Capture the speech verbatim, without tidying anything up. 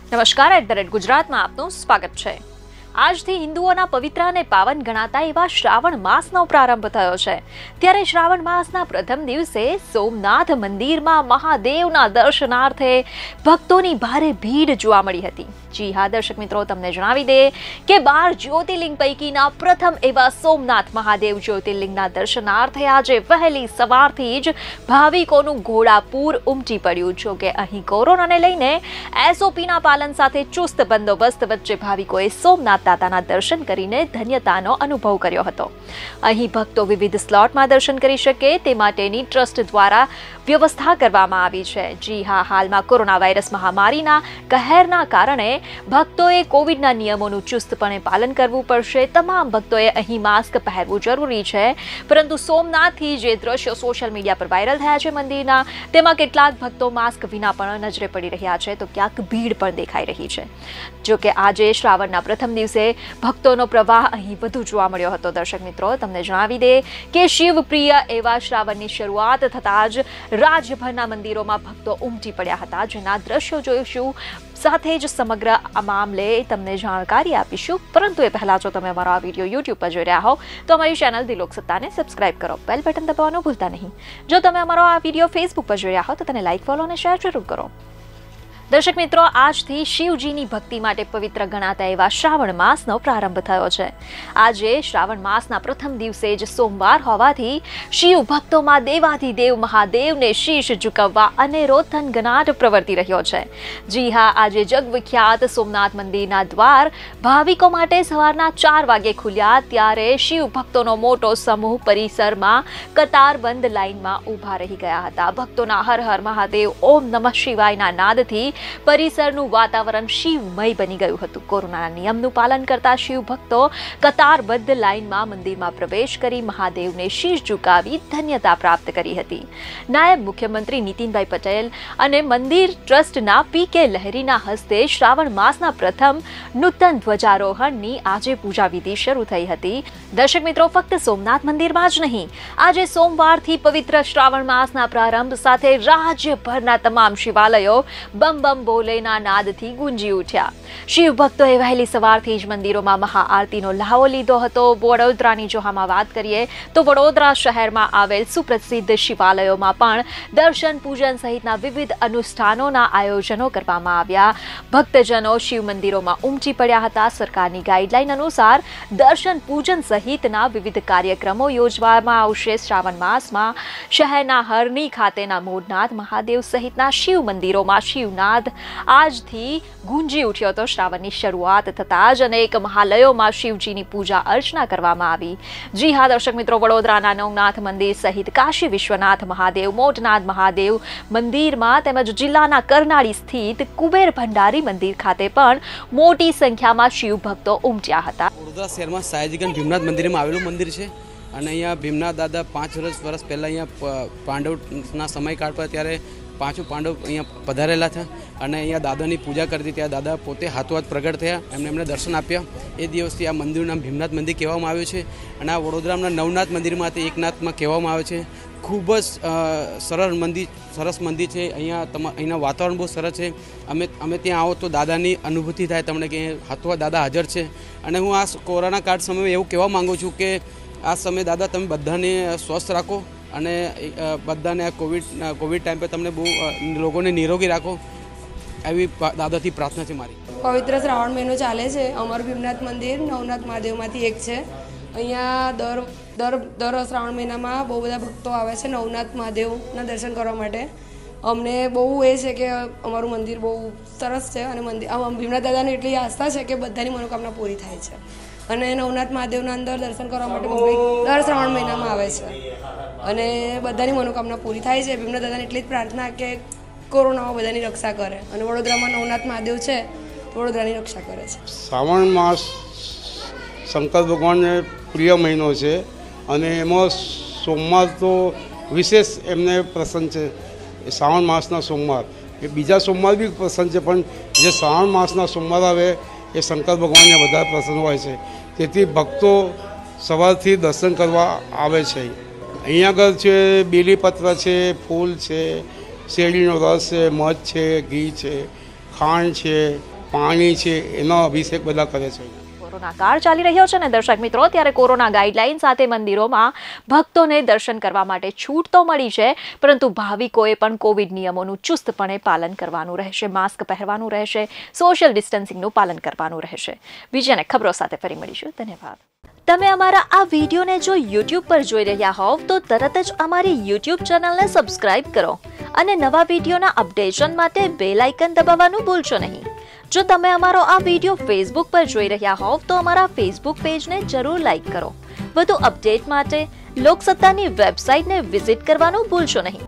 નમસ્કાર, at the rate ગુજરાતમાં આપનું સ્વાગત છે। આજથી હિન્દુઓના પવિત્ર અને પાવન ગણાતા એવા શ્રાવણ માસનો પ્રારંભ થયો છે। ત્યારે શ્રાવણ માસના પ્રથમ દિવસે સોમનાથ મંદિરમાં મહાદેવના દર્શનાર્થે ભક્તોની ભારે ભીડ જોવા મળી હતી। जी हाँ दर्शक मित्रों, तमने जणावी दे के बार ज्योतिर्लिंग पैकीना प्रथम एवा सोमनाथ महादेव ज्योतिर्लिंगना दर्शनार्थे आज वहेली सवारथी ज भाविकोनुं घोड़ापूर उमटी पड्युं। जो के अहीं कोरोनाने लईने एसओपीना पालन साथे चुस्त बंदोबस्त वच्चे भाविकोए सोमनाथ दादाना दर्शन करीने धन्यतानो अनुभव कर्यो हतो। अहीं भक्तो विविध स्लॉटमां दर्शन करी शके ते माटेनी ट्रस्ट द्वारा व्यवस्था करवामां आवी छे। जी हाँ, हालमां कोरोना वायरस महामारीना कहरना कारणे भक्तोए कोविडना नियमोनुं चुस्तपणे पालन करवुं पड़शे। तमाम भक्तोए अहीं मास्क पहेरवुं जरूरी छे, परंतु सोमनाथथी जे दृश्यो सोशल मीडिया पर वायरल थया छे मंदिરના, તેમાં કેટલાક ભક્તો માસ્ક વિના પણ નજરે પડી રહ્યા છે, તો ક્યાંક ભીડ પણ દેખાઈ રહી છે। જો કે આજે શ્રાવણના પ્રથમ દિવસે ભક્તોનો પ્રવાહ અહીં વધુ જોવા મળ્યો હતો। દર્શક મિત્રો, તમને જણાવી દે કે શિવપ્રિય એવા શ્રાવણની શરૂઆત થતાં જ રાજ્યભરના મંદિરોમાં ભક્તો ઉમટી પડ્યા હતા, જેના દ્રશ્યો જોઈશું। સાથે જ સમગ્ર આ મામલે તમને જાણકારી આપીશું, પરંતુ એ પહેલા જો તમે અમારો આ વિડીયો યુટ્યુબ પર જોઈ રહ્યા હો તો અમારી ચેનલ દિલોક સત્તાને સબસ્ક્રાઇબ કરો, બેલ બટન દબાવવાનું ભૂલતા નહીં। જો તમે અમારો આ વિડીયો ફેસબુક પર જોઈ રહ્યા હો તો તેને લાઇક, ફોલો અને શેર જરૂર કરો। દર્શક મિત્રો, આજથી શિવજીની ભક્તિ માટે પવિત્ર ગણાતા એવા શ્રાવણ માસનો પ્રારંભ થયો છે। આજે શ્રાવણ માસના પ્રથમ દિવસે જ સોમવાર હોવાથી શિવ ભક્તોમાં દેવાધિદેવ મહાદેવને શીશ ઝુકાવવા અનેરો થનગનાટ પ્રવર્તી રહ્યો છે। જી હા, આજે જગવિખ્યાત સોમનાથ મંદિરના દ્વાર ભાવિકો માટે સવારના ચાર વાગે ખુલ્યા, ત્યારે શિવ ભક્તોનો મોટો સમૂહ પરિસરમાં કતારબંધ લાઇનમાં ઊભા રહી ગયા હતા। ભક્તોના હર હર મહાદેવ, ઓમ નમઃ શિવાયના નાદથી પરિસરનું વાતાવરણ શિવમય બની ગયું હતું। કોરોનાના નિયમનું પાલન કરતા શિવ ભક્તો કતારબદ્ધ લાઇનમાં મંદિરમાં પ્રવેશ કરી મહાદેવને શીશ ઝુકાવી ધન્યતા પ્રાપ્ત કરી હતી। નાયબ મુખ્યમંત્રી નીતિનભાઈ પટેલ અને મંદિર ટ્રસ્ટના પી કે લહેરીના હસ્તે શ્રાવણ માસના પ્રથમ નૂતન ધ્વજારોહણની આજે પૂજા વિધિ શરૂ થઈ હતી। દર્શક મિત્રો, ફક્ત સોમનાથ મંદિરમાં જ નહીં, આજે સોમવારથી પવિત્ર શ્રાવણ માસના પ્રારંભ સાથે રાજ્યભરના તમામ શિવાલયો બમ બમ બોલેના નાદથી ગુંજી ઉઠ્યા। શિવ ભક્તોએ વહેલી સવારથી જ મંદિરોમાં મહાઆરતીનો લહાવો લીધો હતો। વડોદરાની જો આમાં વાત કરીએ તો વડોદરા શહેરમાં આવેલ સુપ્રસિદ્ધ શિવાલયોમાં પણ દર્શન, પૂજન સહિતના વિવિધ અનુષ્ઠાનોના આયોજનો કરવામાં આવ્યા। ભક્તજનો શિવ મંદિરોમાં ઉમટી પડ્યા હતા। સરકારની ગાઈડલાઈન અનુસાર દર્શન, પૂજન સહિતના વિવિધ કાર્યક્રમો યોજવામાં આવશે। શ્રાવણ માસમાં શહેરના હરણી ખાતેના મૂળનાથ મહાદેવ સહિતના શિવ મંદિરોમાં શિવનાથ આજથી ગુંજી ઉઠ્યો હતો। શ્રાવણની શરૂઆત થતાં જ અનેક મહાલયોમાં શિવજીની પૂજા અર્ચના કરવામાં આવી। જી હા દર્શક મિત્રો, વડોદરાના નવનાથ મંદિર સહિત કાશી વિશ્વનાથ મહાદેવ, મોટનાથ મહાદેવ મંદિરમાં તેમજ જિલ્લાના કરનાળી સ્થિત કુબેર ભંડારી મંદિર ખાતે પણ મોટી સંખ્યામાં શિવ ભક્તો ઉમટ્યા હતા। વડોદરા શહેરમાં સાયજીગંજ ભીમનાથ મંદિરમાં આવેલું મંદિર છે અને અહીંયા ભીમનાથ દાદા પાંચ વર્ષ વર્ષ પહેલાં અહીંયા પાંડવના સમયકાળ પર ત્યારે પાંચો પાંડવ અહીંયા પધારેલા હતા અને અહીંયા દાદાની પૂજા કરતી। ત્યાં દાદા પોતે હાથોહાથ પ્રગટ થયા, એમને એમને દર્શન આપ્યા। એ દિવસથી આ મંદિરનું નામ ભીમનાથ મંદિર કહેવામાં આવ્યું છે અને આ વડોદરાના નવનાથ મંદિરમાંથી એકનાથમાં કહેવામાં આવે છે। ખૂબ જ સરળ મંદિર સરસ મંદિર છે। અહીંયા તમા અહીંના વાતાવરણ બહુ સરસ છે। અમે અમે ત્યાં આવો તો દાદાની અનુભૂતિ થાય તમને કે હાથોહાથ દાદા હાજર છે। અને હું આ કોરોના કાળ સમયે એવું કહેવા માગું છું કે આ સમયે દાદા તમે બધાને સ્વસ્થ રાખો અને બધાને આ કોવિડ કોવિડ ટાઈમ પર તમને બહુ લોકોને નિરોગી રાખો, એવી દાદાથી પ્રાર્થના છે મારી। પવિત્ર શ્રાવણ મહિનો ચાલે છે। અમારું ભીમનાથ મંદિર નવનાથ મહાદેવમાંથી એક છે। અહીંયા દર દર દર શ્રાવણ મહિનામાં બહુ બધા ભક્તો આવે છે નવનાથ મહાદેવના દર્શન કરવા માટે। અમને બહુ એ છે કે અમારું મંદિર બહુ સરસ છે અને મંદિર ભીમનાથ દાદાની એટલી આસ્થા છે કે બધાની મનોકામના પૂરી થાય છે અને નવનાથ મહાદેવના અંદર દર્શન કરવા માટે પબ્લિક દર શ્રાવણ મહિનામાં આવે છે અને બધાની મનોકામના પૂરી થાય છે। ભીમનાથ દાદાને એટલી જ પ્રાર્થના કે કોરોનામાં બધાની રક્ષા કરે અને વડોદરામાં નવનાથ મહાદેવ છે તો વડોદરાની રક્ષા કરે છે। શ્રાવણ માસ શંકર ભગવાનને પ્રિય મહિનો છે અને એમાં સોમવાર તો વિશેષ એમને પ્રસન્ન છે। શ્રાવણ માસના સોમવાર એ બીજા સોમવાર બી પ્રસન્ન છે, પણ જે શ્રાવણ માસના સોમવાર આવે એ શંકર ભગવાનને વધારે પ્રસન્ન હોય છે। તેથી ભક્તો સવારથી દર્શન કરવા આવે છે। અહીંયા આગળ છે બેલીપત્ર છે, ફૂલ છે, શેરડીનો રસ છે, મધ છે, ઘી છે, ખાંડ છે, પાણી છે એનો અભિષેક બધા કરે છે. કોરોના કાળ ચાલી રહ્યો છે ને દર્શક મિત્રો, ત્યારે કોરોના ગાઈડલાઈન સાથે મંદિરોમાં ભક્તોને દર્શન કરવા માટે છૂટ તો મળી છે, પરંતુ ભાવિકોએ પણ કોવિડ નિયમોનું ચુસ્તપણે પાલન કરવાનું રહેશે. માસ્ક પહેરવાનું રહેશે, સોશિયલ ડિસ્ટન્સિંગનું પાલન કરવાનું રહેશે. બીજી અને ખબરો સાથે ફરી મળીશું. ધન્યવાદ. તમે અમારા આ વિડીયોને જો યુટ્યુબ પર જોઈ રહ્યા હોવ તો તરત જ અમારી યુટ્યુબ ચેનલને સબસ્ક્રાઇબ કરો અને નવા વિડીયોના અપડેશન માટે બેલ આઇકન દબાવવાનું ભૂલશો નહીં. જો તમે અમારો આ વિડીયો ફેસબુક પર જોઈ રહ્યા હોવ તો અમારા ફેસબુક પેજને જરૂર લાઇક કરો. વધુ અપડેટ માટે લોકસત્તાની વેબસાઇટને વિઝિટ કરવાનું ભૂલશો નહીં.